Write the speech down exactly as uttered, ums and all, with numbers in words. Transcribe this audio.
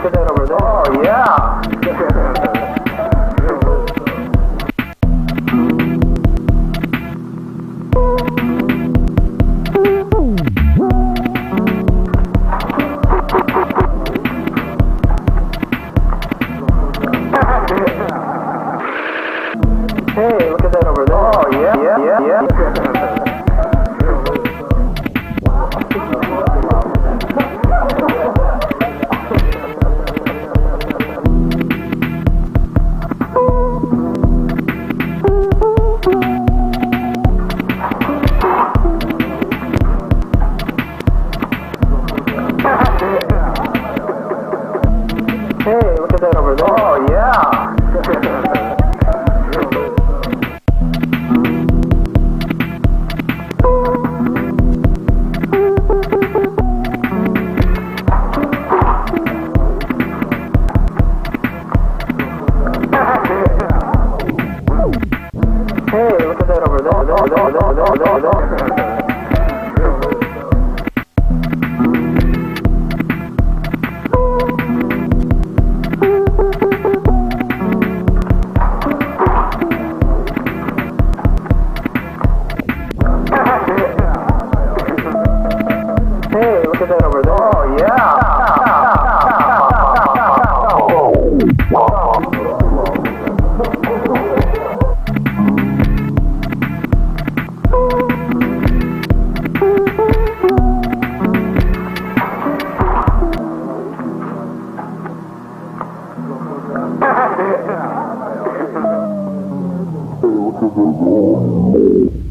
look at that over there. Oh, yeah. Hey, look at that over there. Oh, yeah, yeah, yeah, yeah. Hey, look at that over there. Oh, yeah. Hey, look at that over there. Oh, there, there, there, there, there, there. Hey, look at that over there. Oh, yeah. Hey, look at that.